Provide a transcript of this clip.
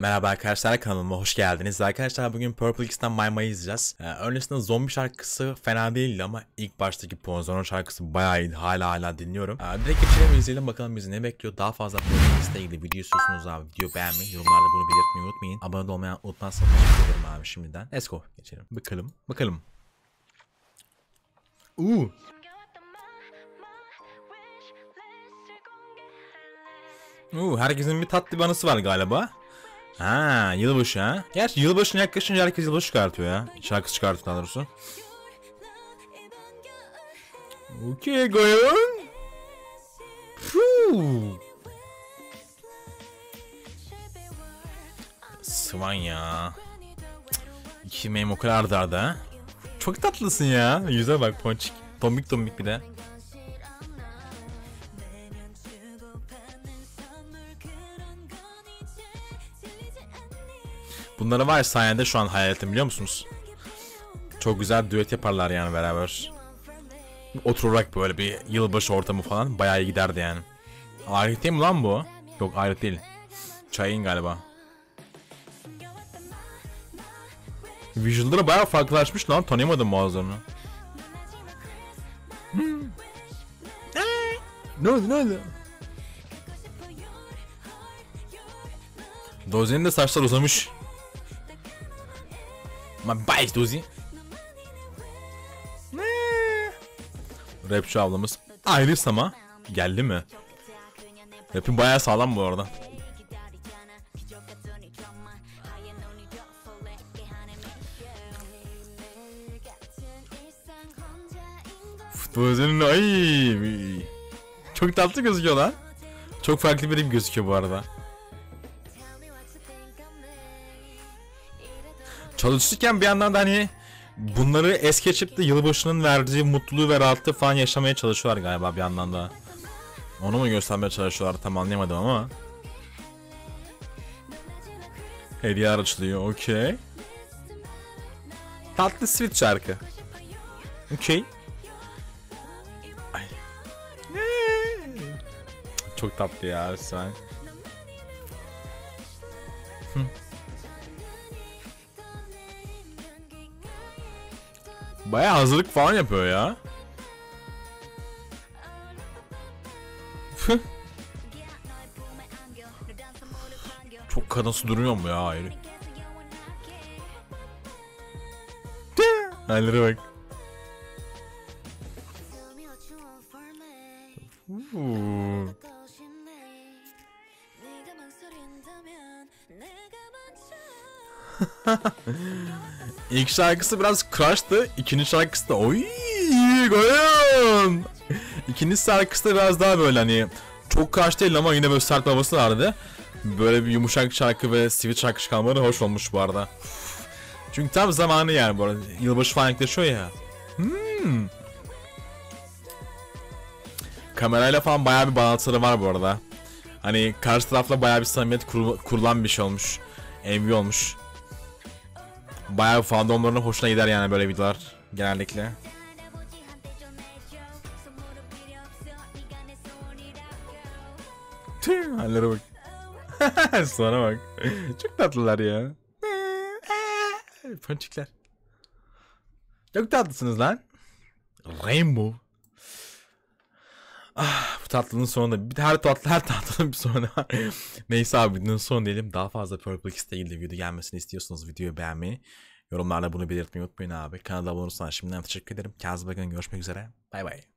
Merhaba arkadaşlar, kanalıma hoş geldiniz. Arkadaşlar bugün Purple X'ten My May'ı izleyeceğiz. Öncesinde zombi şarkısı fena değildi ama ilk baştaki Ponzo'nun şarkısı bayağı iyiydi. Hala dinliyorum. Direkt geçelim, izleyelim bakalım bizi ne bekliyor. Daha fazla Purple X'le ilgili video istiyorsunuz abi. Video beğenmeyi, yorumlarda bunu belirtmeyi unutmayın. Abone olmayı unutmazsanız teşekkür ederim abi şimdiden. Let's go. Geçelim. Bakalım. Herkesin bir tatlı bir anısı var galiba. Ha, yılbaşı ha. Gerçi yılbaşına yaklaşınca herkes yılbaşı çıkartıyor ya. Şarkısı çıkartıyor daha doğrusu. Okey koyun. Sıvan ya. İki meme o kadar da. Çok tatlısın ya. Yüze bak ponçik. Tombik bir de. Bunları var ya sayende şu an hayaletim, biliyor musunuz? Çok güzel düet yaparlar yani beraber. Oturarak böyle bir yılbaşı ortamı falan bayağı iyi giderdi yani. Ayrık değil mi lan bu? Yok, ayrık değil. Çayın galiba. Visual'ları bayağı farklılaşmış lan, tanıyamadım bazılarını. Ne oldu? Dozi'nin de saçlar uzamış. My bye Dozi. Rapçi ablamız Iris ama geldi mi? Rap'i bayağı sağlam bu arada. Futbolcunun ay çok tatlı gözüküyor lan. Çok farklı biri gözüküyor bu arada. Çalışırken bir yandan da hani bunları es geçip de yılbaşının verdiği mutluluğu ve rahatlığı falan yaşamaya çalışıyorlar galiba bir yandan da. Onu mu göstermeye çalışıyorlar, tam anlayamadım ama. Hediyeler açılıyor, okey. Tatlı sweet şarkı. Okey. Çok tatlı ya sen. Bayağı hazırlık falan yapıyor ya. Çok kadınsı duruyor mu ya ayrı? Hallere bak. İlk şarkısı biraz crush'tı. İkinci şarkısı da oy koyun. İkinci şarkısı da biraz daha böyle hani çok crush değil ama yine böyle sert havası vardı. Böyle bir yumuşak şarkı ve sweet şarkı çıkanları hoş olmuş bu arada. Çünkü tam zamanı yani bu arada. Yılbaşı falan yaklaşıyor ya. Kamerayla falan bayağı bir bağlantıları var bu arada. Hani karşı tarafla bayağı bir samimiyet kurulan bir şey olmuş. MV olmuş. Bayağı fandomlarına hoşuna gider yani böyle videolar genellikle. Tüh, hallere bak. Sonra bak. Çok tatlılar ya. Ponçikler. Çok tatlısınız lan. Rainbow. Bu tatlının sonunda her tatlının bir sonu var. Neyse abi, videonun sonu diyelim. Daha fazla Purple X'te ilgili video gelmesini istiyorsanız videoyu beğenmeyi, yorumlarda bunu belirtmeyi unutmayın abi. Kanala abone olursanız şimdiden teşekkür ederim. Kendinize bakın, görüşmek üzere. Bay bay.